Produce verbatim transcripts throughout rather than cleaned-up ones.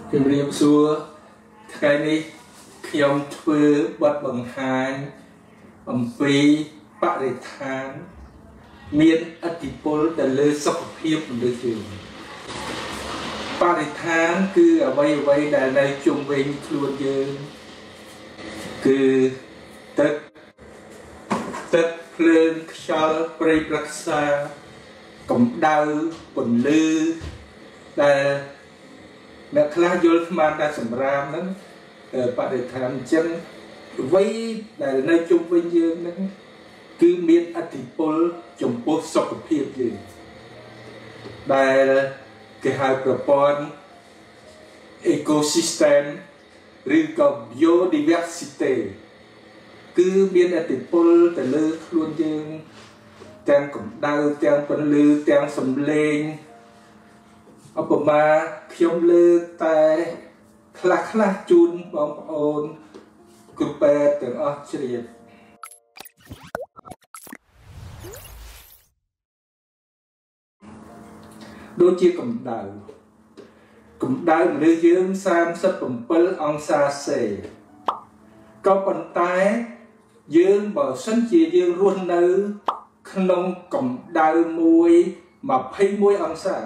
ជំរាបសួរថ្ងៃនេះខ្ញុំធ្វើបទបង្ហាញអំពីបរិស្ថានមានឥទ្ធិពលទៅលើសុខភាពមនុស្សយើងបរិស្ថានគឺអ្វីអ្វីដែលនៅជុំវិញខ្លួនយើងគឺទឹកទឹកភ្លើងខ្យល់ព្រៃព្រឹក្សាកម្ដៅពន្លឺដែលអ្នកខ្លះយល់ស្មានតែសម្រាមហ្នឹងបរិស្ថានអញ្ចឹងអ្វីដែលនៅជុំវិញយើងហ្នឹងគឺមានឥទ្ធិពលចំពោះសុខភាពយើងដែលគេហៅប្រព័ន្ធ ecosystem ឬក៏ biodiversity គឺមានឥទ្ធិពលទៅលើខ្លួនយើងទាំងកម្ដៅទាំងពន្លឺទាំងសំឡេងឧបមាខ្ញុំលើកតែខ្លះខ្លះជូនបងប្អូនគ្រូពេទ្យទាំងអស់ជ្រាបដូចជាកម្ដៅកម្ដៅមនុស្សយើងសាមសិបbảyអង្សាសេក៏ប៉ុន្តែយើងបើសិនជាយើងរស់នៅក្នុងកម្ដៅមួយยี่สิบเอ็ดអង្សា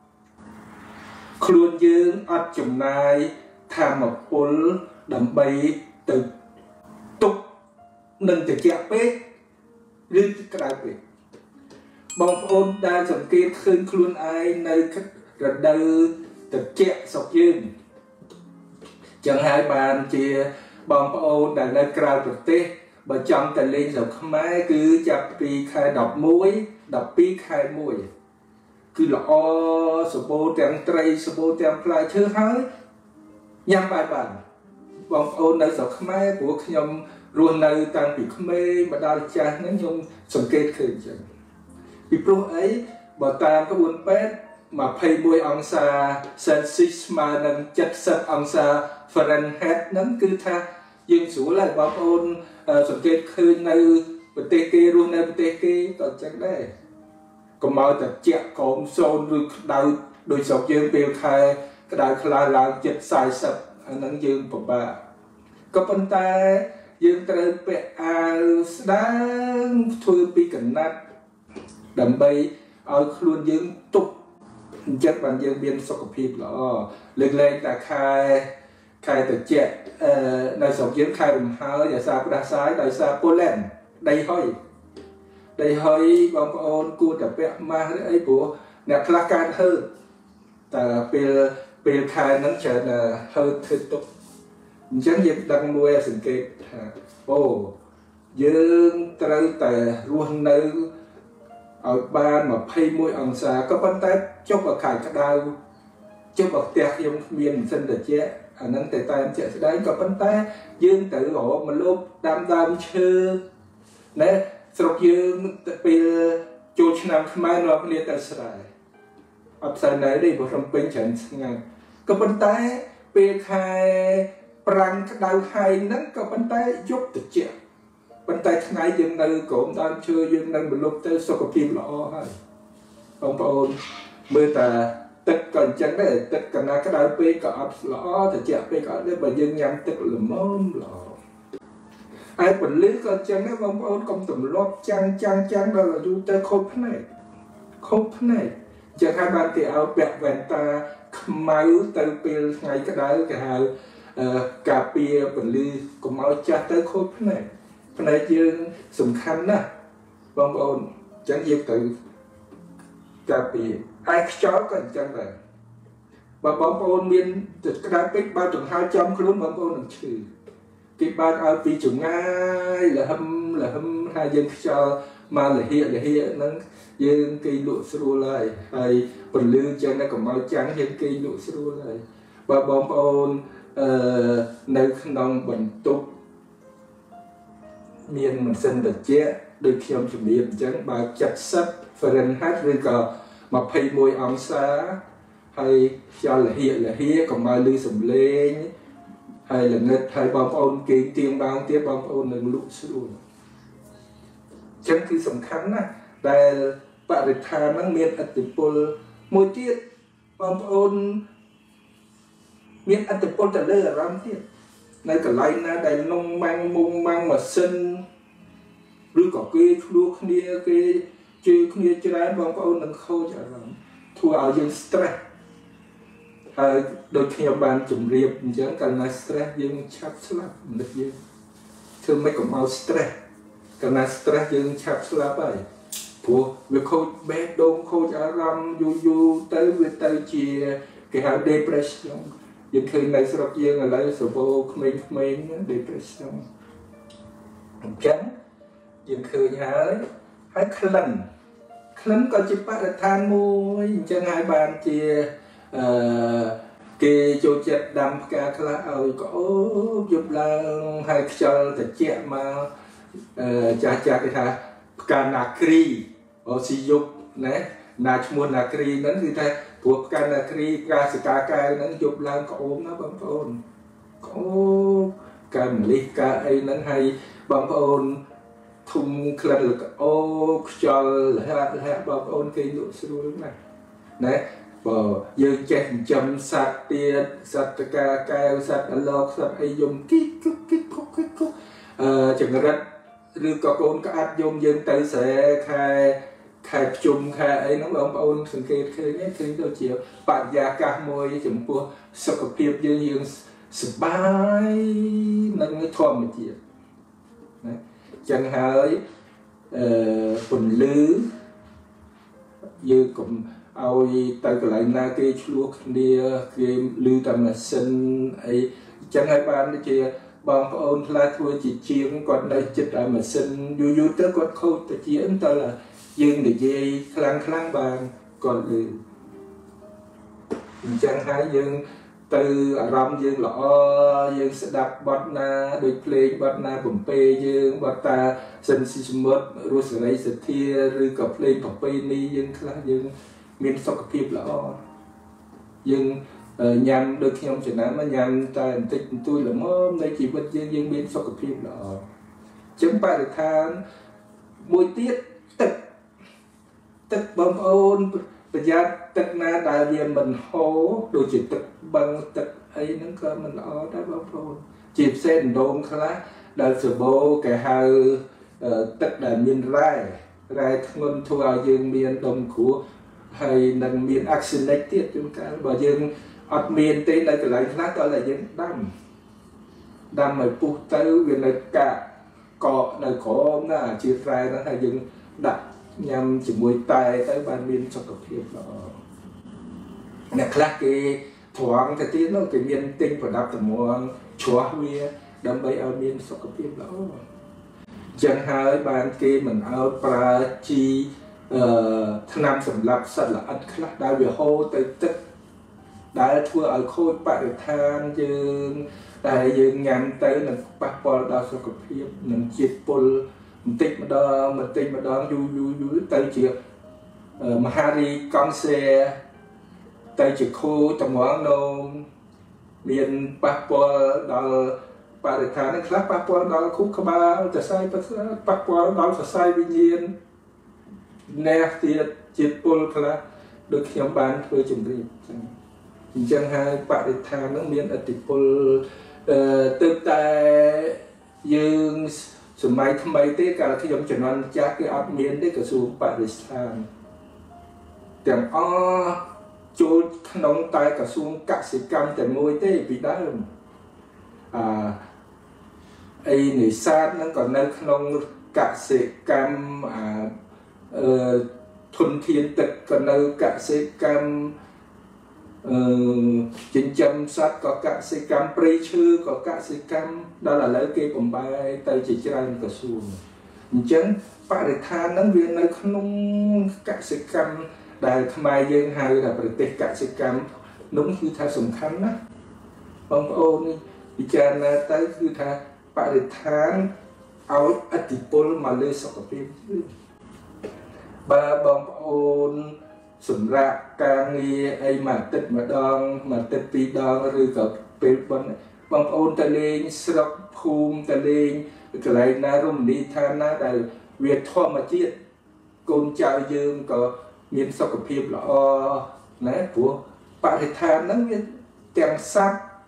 ខ្លួនយើងអត់ចំណាយថាមពលដើម្បីទៅទុកនឹងត្រជាក់ពេកឬក្តៅពេកបងប្អូនដែលសង្កេតឃើញខ្លួនឯងនៅរដូវត្រជាក់ស្រុកយើងចឹងហើយបានជាបងប្អូនដែលនៅក្រៅប្រទេសបើចង់ទៅលេងស្រុកខ្មែរគឺចាប់ពីខែដប់មួយ ដប់ពីរខែមួយគឺល្អសម្បូរទាំងត្រីសម្បូរទាំងផ្លែឈើហើយញ៉ាំបាយបានបងប្អូននៅស្រុកខ្មែរព្រោះខ្ញុំរស់នៅតាំងពីក្មេងមកដល់ចាស់ហ្នឹងខ្ញុំសង្កេតឃើញចឹងពីព្រោះអីបើតាមក្បួនពេទ្យยี่สิบเอ็ดអង្សាសេលស៊ីសស្មើនឹងเจ็ดสิบអង្សាហ្វ្រេនហេតហ្នឹងគឺថាយើងស្រួលហើយបងប្អូនសង្កេតឃើញនៅប្រទេសគេរស់នៅប្រទេសគេក៏ចឹងដែរកុំឲ្យតែជាក់ក្រោមសូន្យឬក្តៅដោយស្រុកយើងពេលខែក្តៅខ្លាំងឡើងជិតสี่สิบអាហ្នឹងយើងពិបាកក៏ប៉ុន្តែយើងត្រូវពាក់អាវស្ដើងធ្វើពីកណាត់ដើម្បីឲ្យខ្លួនយើងទប់អញ្ចឹងបានយើងមានសុខភាពល្អលើកលែងតែខែខែត្រជាក់អឺនៅស្រុកយើងខែរំហើយអាសាផ្ដាសាយដោយសារប៉ូឡែនដីហុយដីហុយបងប្អូនគួរតែពាក់ម៉ាស់ឬអីព្រោះអ្នកខ្លះកើតហឺតតែពេលពេលខែហ្នឹងច្រើនហឺតធ្វើទុកអញ្ចឹងយើងដឹងមួយសង្កេតថាអូយើងត្រូវតែរស់នៅឲ្យបានยี่สิบเอ็ดអង្សាក៏ប៉ុន្តែចុះបើខែក្តៅចុះបើផ្ទះខ្ញុំគ្មានម៉ាស៊ីនត្រជាក់អាហ្នឹងតែតែជាក់ស្ដែងក៏ប៉ុន្តែយើងត្រូវរកមកលប់ដាំដើមឈើណែស្រុកយើងពេលចូលឆ្នាំខ្មែរនាំគ្នាទៅស្រែអត់ផ្សេងដែរទេព្រោះភ្នំពេញច្រើនស្ងាត់ក៏ប៉ុន្តែពេលខែប្រាំងក្តៅហើយហ្នឹងក៏ប៉ុន្តែយប់ត្រជាក់ប៉ុន្តែថ្ងៃយើងនៅក្រោមដើមឈើយើងនៅមលប់ទៅសុខភាពល្អហើយបងប្អូនមើលតាទឹកក៏អញ្ចឹងដែរទឹកកណាក្តៅពេកក៏អត់ល្អត្រជាក់ពេកក៏អត់ដែរបើយើងញ៉ាំទឹកល្មមល្អហើយពន្លឺក៏អញ្ចឹងដែរបងប្អូនកុំទម្លាប់ចាំងចាំងចាំងដល់យូរទៅខូចភ្នែកខូចភ្នែកចឹងហើយបានគេឲ្យពាក់វ៉ែនតាខ្មៅទៅពេលថ្ងៃក្តៅគេហៅការពារពន្លឺកុំឲ្យចាស់ទៅខូចភ្នែកភ្នែកយើងសំខាន់ណាស់បងប្អូនអញ្ចឹងយើងទៅការពារហើយខ្យល់ក៏អញ្ចឹងដែរបើបងប្អូនមានទឹកក្តៅពេកបើដង្ហើមចំខ្លួនបងប្អូននឹងឈឺគេបានឲ្យពីចងាយលហឹមលហឹមហើយយើងខ្យល់មកលហៀកលហៀកហ្នឹងយើងគេលក់ស្រួលហើយហើយពន្លឺចឹងតែកុំឲ្យចាំងយើងគេលក់ស្រួលហើយបើបងប្អូនអឺនៅក្នុងបន្ទប់មានម៉ាស៊ីនត្រជាក់ដូចខ្ញុំជំរាបអញ្ចឹងបើเจ็ดสิบហ្វ្រេនហេតឬក៏ยี่สิบเอ็ดអង្សាហើយខ្យល់លហៀកលហៀកកុំឲ្យឮសំឡេងហើយល្ងឹតហើយបងប្អូនគេទៀងបានទៀតបងប្អូននឹងលក់ស្រួលអញ្ចឹងគឺសំខាន់ណាស់ដែលបរិស្ថានហ្នឹងមានឥទ្ធិពលមួយទៀតបងប្អូនមានអត្តពលទៅលើអារម្មណ៍ទៀតនៅកន្លែងណាដែលនំម៉ាំងមុំម៉ាំងម៉ាស៊ីនឬក៏គេឆ្លោះគ្នាគេជឿគ្នាច្រើនបងប្អូននឹងខូចអារម្មណ៍ធ្វើឲ្យយើង stress ហើយដូចខ្ញុំបានជម្រាបអញ្ចឹងកាលណា stress យើងឆាប់ស្លាប់មនុស្សយើងធ្វើមិនកុំឲ្យ stress កាលណា stress យើងឆាប់ស្លាប់ហើយព្រោះវាខូចបេះដូងខូចអារម្មណ៍យូរយូរទៅវាទៅជាគេហៅ depression យើងឃើញនៅស្រុកយើងឥឡូវសបោក្មេងៗ depression អញ្ចឹងយើងឃើញហើយហើយក្លិនក្លិនក៏ជាបរិស្ថានមួយអញ្ចឹងហើយបានជាអឺគេចូលចិត្តដាំផ្កាខ្លះឲ្យក្អូបយប់ឡើងហើយខ្យល់ត្រជាក់មកអឺចាស់ចាស់គេថាផ្កាណាគ្រីអូស៊ីយប់ណាណាឈ្មោះណាគ្រីហ្នឹងគឺថាព្រោះផ្កាណាគ្រីផ្កាសកាកែវហ្នឹងយប់ឡើងក្អូបណាបងប្អូនក្អូបផ្កាម្លិះផ្កាអីហ្នឹងហើយបងប្អូនធុំក្លិនលក្អូខ្យល់លះលះបងប្អូនគេលក់ស្រួលណាស់ណាបើយើងចេះចិញ្ចឹមសត្វទៀតសត្វតកាកែវសត្វអឡកសត្វអីយំគីគីគីគុកគីគុកអឺចង្រិតឬក៏កូនក្អាត់យំយើងទៅស្រែខែខែភ្ជុំខែអីហ្នឹងបងប្អូនសង្កេតឃើញឃើញទៅជាបរិយាកាសមួយចំពោះសុខភាពយើងយើងសប្បាយនឹងធម្មជាតិណាចឹងហើយអឺពន្លឺយើងកុំឲ្យទៅកន្លែងណាគេឆ្លោះគ្នាគេលឺតែម៉ាស៊ីនអីចឹងហើយបានជាបងប្អូនខ្លះធ្វើជាជាងគាត់នៅចិត្តឲ្យម៉ាស៊ីនយូរយូរទៅគាត់ខូចទៅជាងទៅយើងនិយាយខ្លាំងខ្លាំងបានគាត់លឺអញ្ចឹងហើយយើងទៅអារម្មណ៍យើងល្អយើងស្ដាប់បទណាដូចភ្លេងបទណាបំពេយើងបទតាសិនស៊ីសមុទ្ររស់សេរីសទ្ធាឬក៏ភ្លេងប្រពៃណីយើងខ្លះយើងមានសុខភាពល្អយើងញ៉ាំដូចខ្ញុំចំណាំញ៉ាំតែបន្តិចបន្តួចល្មមនៃជីវិតយើងយើងមានសុខភាពល្អអញ្ចឹងបរិស្ថានមួយទៀតទឹកទឹកបងប្អូនប្រយ័ត្នទឹកណាដែលវាមិនហូរដូចជាទឹកបឹងទឹកអីហ្នឹងក៏មិនល្អដែរបងប្អូនជាពិសេសដងខ្លះដែលសបោគេហៅទឹកដែលមានរ៉ែរ៉ែធ្ងន់ធ្វើឲ្យយើងមានដុំគ្រោះហើយនឹងមាន arsenic ទៀតជួនកាលបើយើងអត់មានទេនៅកន្លែងខ្លះតើយើងដាំដាំឲ្យពុះទៅវានៅកាកកកនៅក្រោមណាជាស្រែហ្នឹងហើយយើងដាក់ញ៉ាំជាមួយតែទៅបានមានសុខភាពល្អអ្នកខ្លះគេត្រង់ទៅទៀតនោះគេមានទិញប្រដាប់តម្រងជ្រោះវាដើម្បីឲ្យមានសុខភាពល្អចឹងហើយបានគេមិនឲ្យប្រើជីអឺថ្នាំសម្លាប់សត្វល្អិតខ្លះដែលវាហូរទៅទឹកដែលធ្វើឲ្យខូចបរិស្ថានយើងតែយើងញ៉ាំទៅនឹងប៉ះពាល់ដល់សុខភាពនឹងជាតិពុលបន្តិចម្ដងបន្តិចម្ដងយូរយូរយូរទៅជាមហារីកកង់សេទៅជាខូចតម្រងនោមមានប៉ះពាល់ដល់បរិស្ថាននឹងខ្លះប៉ះពាល់ដល់ខួរក្បាលសរសៃប្រសាទប៉ះពាល់ដល់សរសៃវិញ្ញាណណែទៀតជាតិពុលខ្លះដូចខ្ញុំបានធ្វើជំរាបចឹងអញ្ចឹងហើយបរិស្ថាននឹងមានឥទ្ធិពលអឺទៅតែយើងសម័យថ្មីទេកាលខ្ញុំជំនាន់ចាស់គេអត់មានទេក្រសួងបរិស្ថានទាំងអស់ចូលក្នុងតែក្រសួងកសិកម្មតែមួយទេពីដើមអឺអីនេសាទហ្នឹងក៏នៅក្នុងកសិកម្មអាអឺធនធានទឹកក៏នៅកសិកម្មអឺចិញ្ចឹមសត្វក៏កសិកម្មព្រៃឈើក៏កសិកម្មដល់ឥឡូវគេបំបែទៅជាច្រើនក្រសួងអញ្ចឹងបរិស្ថានហ្នឹងវានៅក្នុងកសិកម្មដែលខ្មែរយើងហៅថាប្រទេសកសិកម្មនោះគឺថាសំខាន់ណាស់បងប្អូននេះពិចារណាទៅគឺថាបរិស្ថានឲ្យឥទ្ធិពលមកលើសុខភាពបើបងប្អូនសម្រាប់ការងារអីមួយអាទិត្យម្ដងមួយអាទិត្យពីរដងឬក៏ពេលប៉ុនបងប្អូនទៅលេងស្រុកភូមិទៅលេងកន្លែងណារមណីយដ្ឋានណាដែលវាធម្មជាតិកូនចៅយើងក៏មានសុខភាពល្អណាព្រោះបរិស្ថានហ្នឹងវាទាំងសត្វ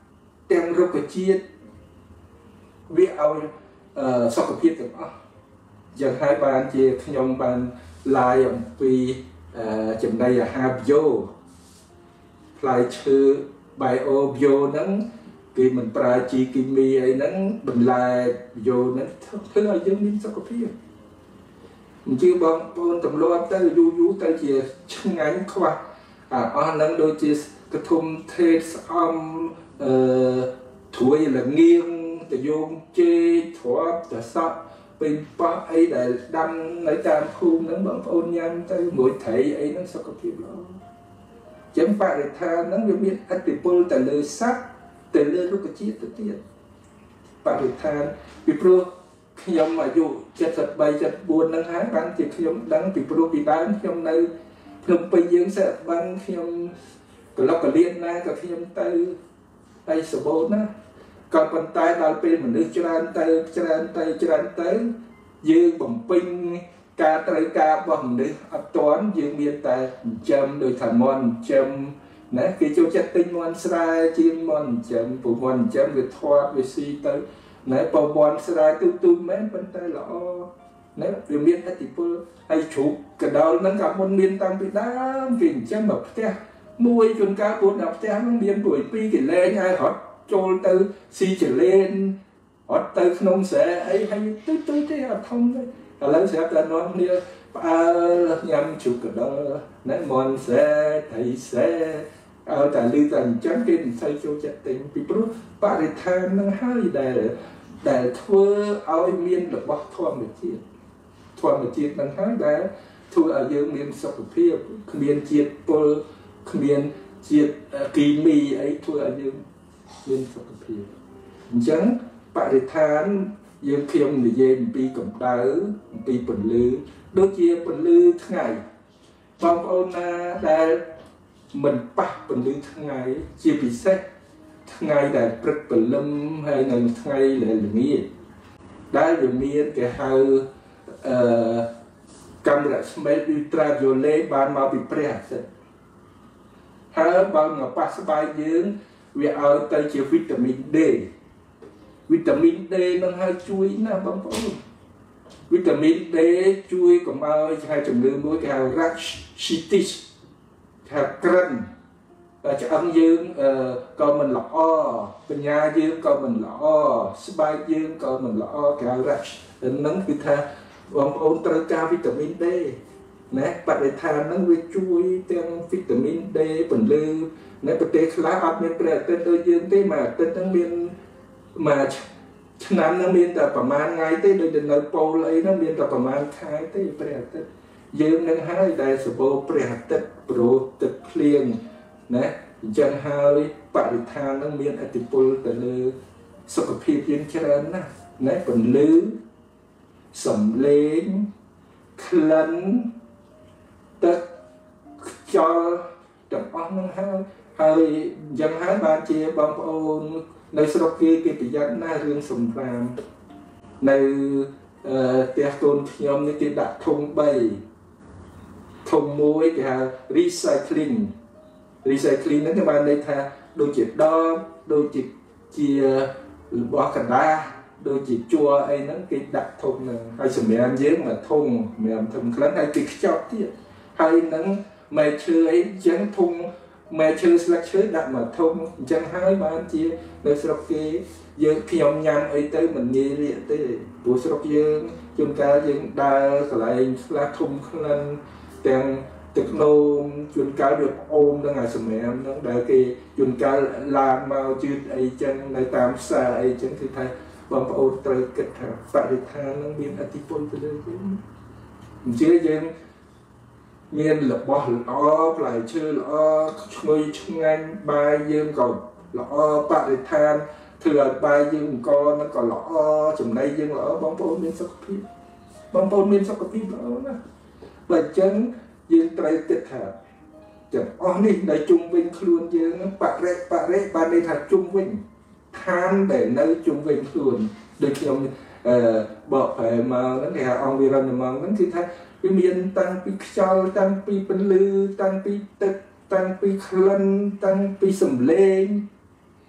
ទាំងរុក្ខជាតិវាឲ្យសុខភាពទាំងអស់យ៉ាងហើយបានជាខ្ញុំបានឡាយអំពីចំណីអាហារ bio ផ្លែឈើ bio bio ហ្នឹងគេមិនប្រើជីគីមីអីហ្នឹងបន្លែ bio ហ្នឹងធ្វើឲ្យយើងមានសុខភាពអញ្ចឹងបងប្អូនទម្លាប់ទៅយូរយូរទៅជាឆ្ងាញ់ខ្វះអស់ហ្នឹងដូចជាកធុំថេស្អំអឺធួយលងៀងតយងជេធ្រាប់តសក់ពេញប៉ះអីដែលដាំនៅតាមភូមិហ្នឹងបងប្អូនញ៉ាំទៅមួយត្រីអីហ្នឹងសុខភាពល្អចឹងបរិស្ថានហ្នឹងវាមានឥទ្ធិពលទៅលើសត្វទៅលើរុក្ខជាតិទៅទៀតបរិស្ថានពីព្រោះខ្ញុំអាយុเจ็ดสิบสาม เจ็ดสิบสี่ហ្នឹងហើយបានជាខ្ញុំដឹងពីព្រោះពីដើមខ្ញុំនៅភ្នំពេញយើងសិស្សបានខ្ញុំកលុកកលៀនណាក៏ខ្ញុំទៅឯសបូនណាក៏ប៉ុន្តែដល់ពេលមនុស្សច្រើនទៅច្រើនទៅច្រើនទៅយើងបំពេញការត្រូវការរបស់មនុស្សអត់ទាន់យើងមានតែចិញ្ចឹមដោយថាមន់ចិញ្ចឹមណាគេចូលចិត្តទិញមន់ស្រែជាងមន់ចិញ្ចឹមព្រោះមន់ចិញ្ចឹមវាធាត់វាស៊ីទៅណែបើមន់ស្រែទូទូមែនប៉ុន្តែល្អណែវាមានឥទ្ធិពលហើយជ្រូកកដោលហ្នឹងក៏មុនមានតាំងពីដើមគេចិញ្ចឹមមកផ្ទះមួយជួនកាលពូនដល់ផ្ទះហ្នឹងមានព្រួយពីរគេលែងហើយរត់ចូលទៅស៊ីចលេនអត់ទៅក្នុងស្រែអីហើយទៅទៅទេអត់ធំទេឥឡូវស្រាប់តែនាំគ្នាផ្អើលញ៉ាំជ្រូកកដោណែមន់ស្រែថៃស្រែឲ្យតែលឺតែអញ្ចឹងគេមិនសូវចូលចិត្តទិញពីព្រោះបរិស្ថានហ្នឹងហើយដែលដែលធ្វើឲ្យមានរបស់ធម្មជាតិធម្មជាតិហ្នឹងហើយដែលធ្វើឲ្យយើងមានសុខភាពគ្មានជាតិពុលគ្មានជាតិគីមីអីធ្វើឲ្យយើងមានសុខភាពអញ្ចឹងបរិស្ថានយើងខ្ញុំនិយាយអំពីកម្ដៅអំពីពន្លឺដូចជាពន្លឺថ្ងៃបងប្អូនណាដែលមិនប៉ះពន្លឺថ្ងៃជាពិសេសថ្ងៃដែលព្រឹកព្រលឹមហើយនៅថ្ងៃដែលល្ងាចដែលវាមានគេហៅអឺកាំរស្មី ultraviolet បានមកពីព្រះអាទិត្យហើយបើមកប៉ះស្បែកយើងវាឲ្យទៅជាវីតាមីន D វីតាមីន D នឹងហើយជួយណាស់បងប្អូនវីតាមីន D ជួយកុំឲ្យជាជំងឺមួយគេហៅ rachitis ថាក្រិនតែឆ្អឹងយើងក៏មិនល្អបញ្ញាយើងក៏មិនល្អស្បែកយើងក៏មិនល្អគេហៅ rash ហ្នឹងគឺថាបងប្អូនត្រូវការវីតាមីន D ណាបរិស្ថានហ្នឹងវាជួយទាំងវីតាមីន D ពន្លឺនៅប្រទេសខ្លះអត់មានព្រះអាទិត្យដូចយើងទេមួយអាទិត្យហ្នឹងមានមួយឆ្នាំហ្នឹងមានតែប្រហែលថ្ងៃទេដូចទៅនៅប៉ូលអីហ្នឹងមានតែប្រហែលខែទេព្រះអាទិត្យយើងនឹងហើយដែលសម្បូរព្រះអាទិត្យព្រោះទឹកភ្លៀងណាអញ្ចឹងហើយបរិស្ថានហ្នឹងមានឥទ្ធិពលទៅលើសុខភាពយើងច្រើនណាស់ណាពន្លឺសំឡេងក្លិនទឹកខ្យល់ទាំងអស់ហ្នឹងហើយហើយអញ្ចឹងហើយបានជាបងប្អូននៅស្រុកគេគេប្រយ័ត្នណាស់រឿងសម្រាមនៅផ្ទះកូនខ្ញុំនេះគេដាក់ធុងបីធុងមួយគេហៅ recycling recycling ហ្នឹងគេបានន័យថាដូចជាដបដូចជាជារបស់កណ្ដាស់ដូចជាជួរអីហ្នឹងគេដាក់ធុងហ្នឹងហើយសម្រាប់យើងមកធុងសម្រាប់ធុងក្លិនហើយគេខ្ចប់ទៀតហើយហ្នឹងមែកឈើអីអញ្ចឹងធុងមែកឈើស្លឹកឈើដាក់មកធុងអញ្ចឹងហើយបានជានៅស្រុកគេយើងខ្ញុំញ៉ាំអីទៅមិនងាយរាកទេព្រោះស្រុកយើងជួនកាលយើងដើរកន្លែងខ្លះធុំក្លិនទាំងទឹកនោមជួនកាលវាផ្អូមនឹងអាសម្រាមហ្នឹងដែលគេជួនកាលឡានមកជឿនអីចឹងនៅតាមផ្សារអីចឹងគឺថាបងប្អូនត្រូវគិតថាបរិស្ថានហ្នឹងមានឥទ្ធិពលទៅលើយើងអញ្ចឹងយើងមានរបស់ល្អផ្លែឈើល្អឈ្ងុយឆ្ងាញ់បាយយើងក៏ល្អបរិស្ថានធ្វើឲ្យបាយយើងអង្គហ្នឹងក៏ល្អចំណីយើងល្អបងប្អូនមានសុខភាពបងប្អូនមានសុខភាពល្អណាស់បើអញ្ចឹងយើងត្រូវគិតថាទាំងអស់នេះនៅជុំវិញខ្លួនយើងបរិបរិបានន័យថាជុំវិញឋានដែលនៅជុំវិញខ្លួនដូចខ្ញុំអឺបកប្រែមកហ្នឹងគេហៅអង្គវិរណមកហ្នឹងគឺថាវាមានតាំងពីខ្យល់តាំងពីពន្លឺតាំងពីទឹកតាំងពីក្លិនតាំងពីសំឡេង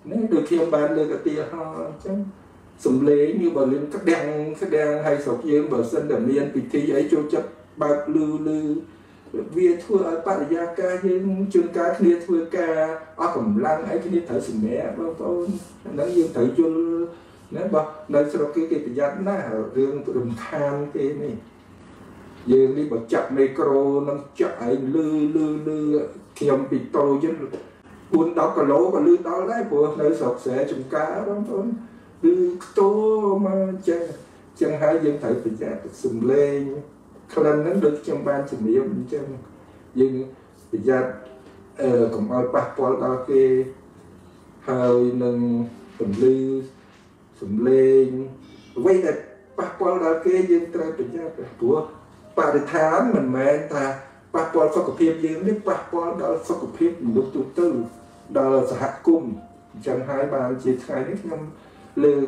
nếu được khi ông ban được cái tia ho chứ sùng lê như bà lên các đèn các đèn hay sọc dương bà sân đầm miên bị thi ấy cho chấp bạc lư lư vì thua ở bà gia ca nhưng chuyên ca kia thua ca ở cầm lăng ấy cái thở sùng mẹ bao bao nó dương thở cho nếu bao nơi sau cái cái bị giặt na riêng tụi đồng than cái này dương đi bảo chặt micro nó chạy lư lư lư khi ông bị tôi chứ buôn đó cả lỗ và lư đó đấy của nơi sọc sẽ trùng cá đó thôi lư tô mà chân chân hai dân thở bị giặt sùng lên khăn nó được trong ban chừng miệng chân nhưng bị giặt cũng ai bắt qua đó cái hơi nâng tầm lư sùng lên quay đẹp bắt qua đó cái dân trai bị giặt của bà để thám mình mẹ ta bà bỏ phát của phim dương biết bà bỏ đó phát của phim lúc tụ tư đó là hạ cung chẳng hai bạn chỉ khai nít năm lư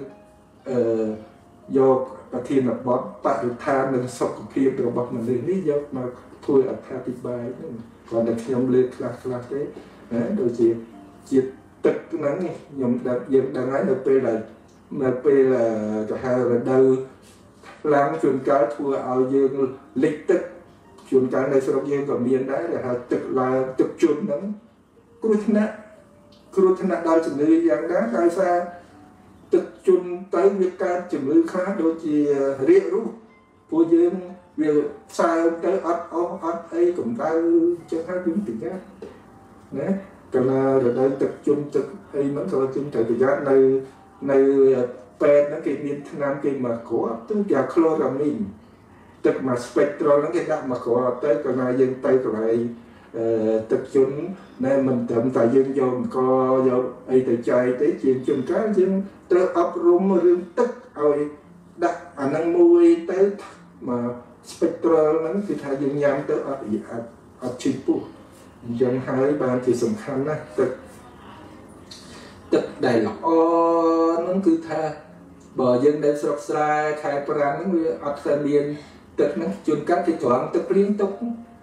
do bà thiên là bỏ bà được tham nên phát của phim rồi bọc mình lên lý do mà thôi ở tha bị bài còn được nhóm lư khá khá thế đôi chị chị tức nắng nhóm đặt dân đang nói np là np là cả hai là đâu làm chuyện cái thua ao dương lịch tức chuyện cái này sau đó dương còn miền đấy là hà tức là tức chuyện đó cướp nát cướp nát đau chừng người dạng đá cái xa tức chuyện tới việc ca chừng người khác đôi chỉ riêng rú của dương việc sai tới ấp ấp ấp ấy cũng ta cho khác chúng tình giác đấy còn là đây tức chuyện tức ấy vẫn còn chúng thời tình giác này này pet nó cái miền nam cái mà có tức là chloramine tức mà spectral nó cái đạm mà có tới còn là dân tây còn lại tập trung nên mình tạm tại dân dồn co do ấy tại chạy tới chuyện chừng cái dân tới ấp rung rương tức rồi đặt ảnh năng mùi tới mà spectral nó thì thay dân nhắm tới ấp ấp ấp chim pu dân hai bàn thì sầm khăn á tức tức đầy lọ nó cứ tha bờ dân đến sọc xa khai prang nó mới ấp thân liên tức nó chuyên cắt thì chọn tức liên tục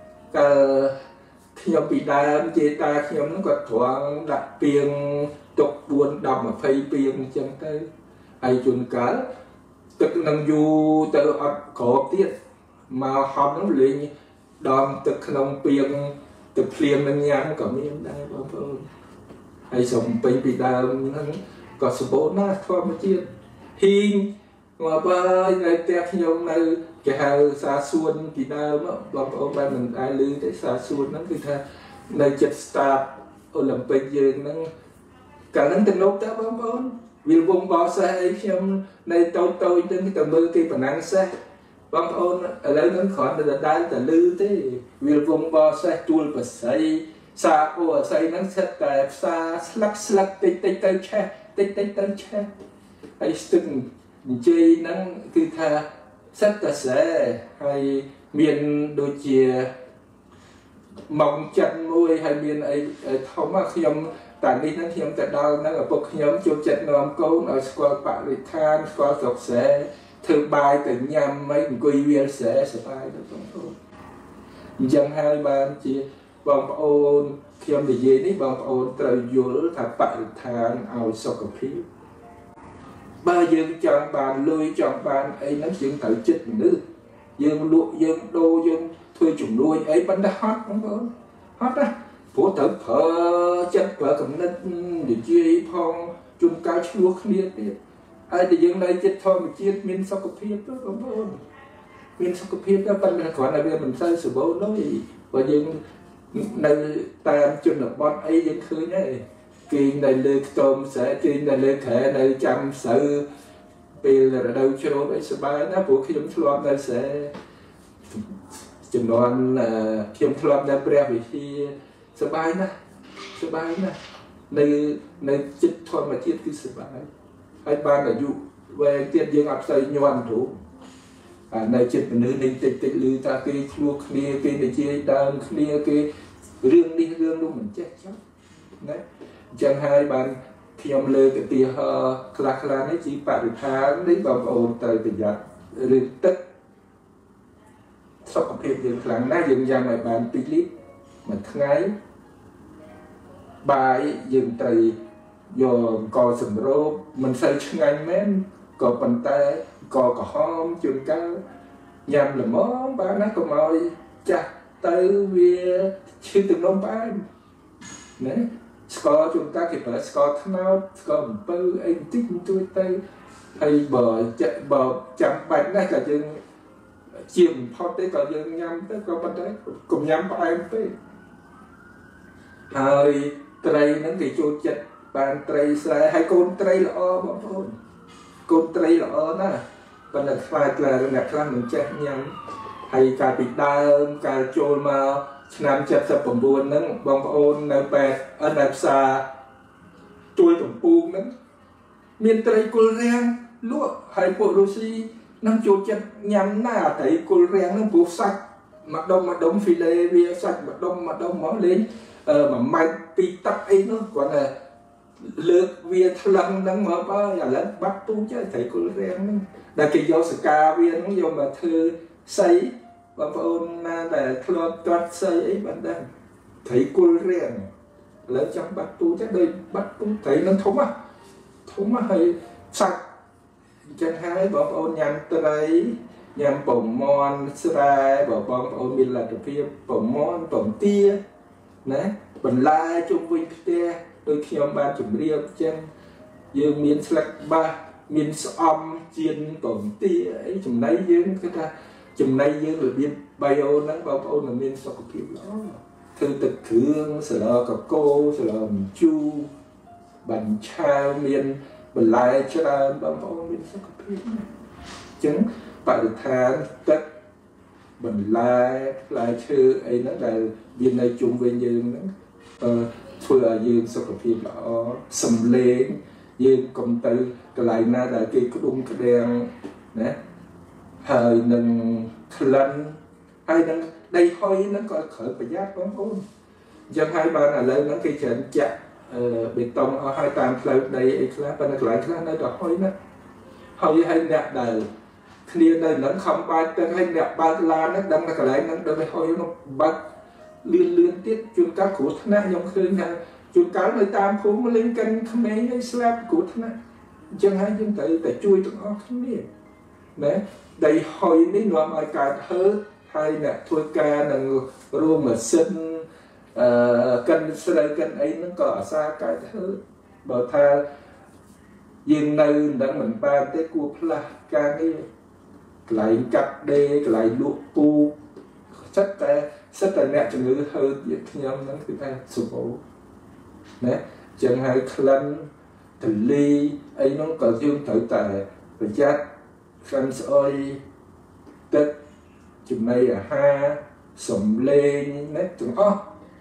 khi nhóm bị đàm chế ta khi nhóm nó có thoáng đặt piêng tục buồn đọc mà phây piêng chẳng tới ai chuyên cá tức năng du tự ấp có tiết mà học nó lên đòn tức nông piêng tức phiền năng nhắm có miếng đây bao nhiêu ai sống phây bị đàm có số bốn nó thôi mà chiên hình mà ba ngày tết nhung này cái hàng xa xuân thì đâu mà bọn ông ba mình ai lưu tới xa xuân nó cứ tha này chất start Olympic dương nó cả những tình nốt ta bóng bóng vì vùng bò xe ấy trong này tôi tôi đến cái tầm mưa cái bản năng xe bóng ôn ở đây nó khỏi là đá là lưu thế vì vùng bò xe tuôn và xây xa ô xây nó sẽ tại xa slack slack tích tích tích che tích tích tích che hay từng chơi năng cứ tha sách ta sẽ hay miền đôi chìa mỏng chặt môi hay miền ấy thông mà khi ông tại đi nó khi ông tại đâu nó là bậc khi ông chụp chặt nó câu nó qua bạn đi than qua dọc sẽ thử bài từ nhằm mấy quy viên sẽ sẽ bài được không thôi dân hai bạn chỉ vòng ôn khi ông đi về đi vòng ôn trời dối thà bạn than ao sọc cà phê ba dương chọn bàn lôi chọn bàn ấy nó chuyện tự chết nữ dương lụa dương đô dương thuê chủng nuôi ấy vẫn đã hot không có hot á phố tử phở chất vợ cầm nên để chia phong chung cao chúa kia biết ai thì dương này chết thôi mà chia miên sau cục hiếp đó không có miên sau cục hiếp đó vẫn là còn là bây giờ mình xây sửa bố nói và dương nơi tam chân là bọn ấy dương khơi nhé kỳ này lên tôm sẽ kỳ này lên thể này chăm sự vì là đâu cho nó đấy sẽ bài nó của khi chúng lo đây sẽ chừng đoán là khi chúng lo đây bè vì khi sẽ bài nè sẽ bài nè này này chết thôi mà chết cứ sẽ bài hai ban là dụ về tiền dương áp xây nhoan thủ à này chết nữ ninh tịch tịch lưu ta cái chua kia cái này chia đàn kia cái riêng đi riêng luôn mình chết chắc đấy chẳng hai bạn khi ông lê cái tia hờ khla khla đấy chỉ bạn được tháng đấy vào ồn tới tình giặt liên tức sau có thêm những lần nãy dừng ra ngoài bàn clip mà ngay bài dừng tới vô co sừng rô mình xây ngay mến co bàn tay co có hôm chun cá nhằm là món bán nó có mồi chặt tới về chưa từng nông bán nè score chúng ta kịp phải score thao score một bơ anh tích tôi tay hay bờ chạy bờ chẳng bánh này cả chừng chìm thoát tới cả chừng nhắm tới có bên đấy cùng nhắm vào em tới hơi tray nó thì chua chặt bàn tray sai hay con tray là o bọn thôi con tray là o nè bên là phải là là làm mình chạy nhắm hay cả bị đau cả trôi mà năm chặt sập bầm buồn nâng bong ôn nở bẹt ở nở xa trôi tổng buông nâng miền tây cồn rang lúa hay bộ rosi nâng trôi chặt nhắm nà thấy cồn rang nâng buộc sạch mặt đông mặt đông phi lê bia sạch mặt đông mặt đông máu lên mà mai pi tắc ấy nó còn là lướt bia thằng nâng mở bao là lớn bắt tu chứ thấy cồn rang nâng là cái dấu ska bia nó dấu mà thư xây bang ôn là thưa toát xây ấy bạn đang thấy cô riêng lấy trong bắt tu chắc đây bắt tu thấy nó thống à thống à hay sạch chân hai bang ôn nhằm tới đấy nhằm bổng mòn srai bảo bang ôn mình là cái phía bổng mòn bổng tia nè bẩn lai chung vinh tia đôi khi ông ban chuẩn riêng chân dương miến sạch ba miến om chiên bổng tia ấy chúng lấy dương cái ta chừng nay dương là biên bio nắng bao ôn là biên sọc kiểu đó thư tịch thương sờ lờ cọc cô sờ lờ chu bánh trao miên bẩn lai cho ra bao ôn biên sọc kiểu chứng bạn được than tất bẩn lai lai chữ ấy nó là biên này chung với dương nó vừa dương sọc kiểu đó sầm lên dương công tử cái lại na là cái cái đúng cái đen nè thời nâng lần ai nâng đây thôi nó có khởi phải giác bóng ôn dân hai ba là lên nó cái trận chặt bê tông ở hai tam phơi đây ấy là bên lại là nó đòi hôi nó hôi hay nè đời kia đây nó không bay tên hay nè ba la nó đâm cái lại nó đâm hôi nó bắt liên liên tiếp chuyên cá của thằng này giống khơi nè chuyên cá nơi tam phú nó lên cân không mấy cái slab của thằng này dân hai dân tự tại chui tụi nó không biết đấy đây hồi ní nó mà cả thơ hay nè thôi ca là luôn mà sinh cân sợi cân ấy nó có xa cái thơ bảo tha dương nơi đã mình ba tới cuộc là ca đi lại cặp đê lại lụa pu rất là rất là nè cho người hơi việc nhau nó cứ ta sụp đổ đấy chẳng hay khăn thần ly ấy nó có dương thử tài và chắc khăn soi tất chừng này là ha sầm lên nét chừng ó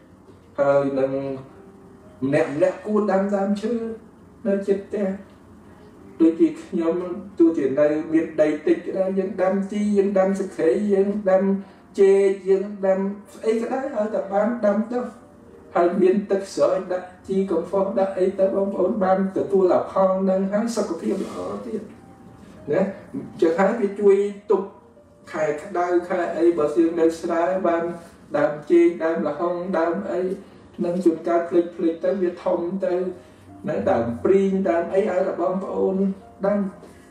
hơi nâng nẹm nẹm cua đam đam chứ nó chết te đôi khi nhóm tu tiền đây biết đầy tịch ra dân đam chi dân đam sức thể dân đam chê dân đam ấy cái đấy ở tập ban đam đó hay biến tất sở đã chi công phong đã ấy tới bóng ổn ban từ tu là phong nâng hái sao có thêm ở tiền nè chẳng hạn cái chui tục khai đau khai ấy bảo dương đây sai ban đam chi đam là không đam ấy nâng chúng ta click click tới việt thông tới nè đam prin đam ấy ai là bom ôn đam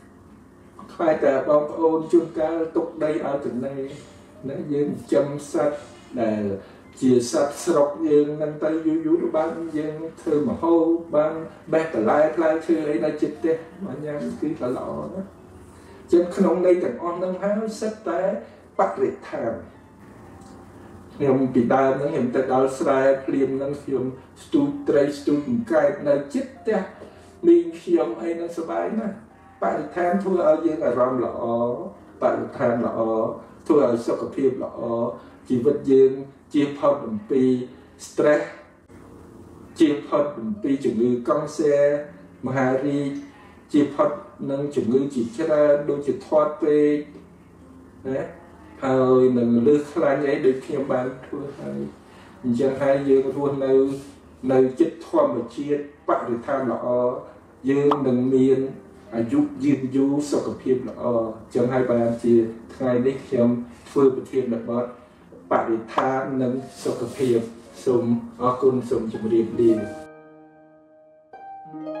khai cả bom ôn chúng ta tục đây ở từ này nè dương chăm sạch để chia sạch sọc dương nâng tay vui vui nó ban dương thư mà hô ban bè cả lai lai thư ấy là chết đấy mà nhang cứ là lọ đó trên không đây cảnh on nâng háo sách té bắt liệt thảm nhầm bị đau nó nhầm tại đau sai phim nâng phim stu tray stu cái là chết đấy mình phim ấy nó sờ bài nè bắt liệt thảm thua ở dương là ram lọ bắt liệt thảm lọ thua ở sọc phim lọ chỉ vật dương chia phật đồng pi stress chia phật đồng pi chủng ngữ con xe mahari chia phật nâng chủng ngữ chỉ ra đôi chỉ thoát về đấy hơi nâng lư khai ấy được khi bạn thua hai chẳng hai dương thua nơi nơi chết thoa mà chia bạn được tham lọ dương nâng miên à giúp dương du sọc phim lọ chẳng hai bạn chia hai đích trong phương bậc thiên là bớt bạn để tha nâng sọc phiệp sum ở cung sum chủng riêng đi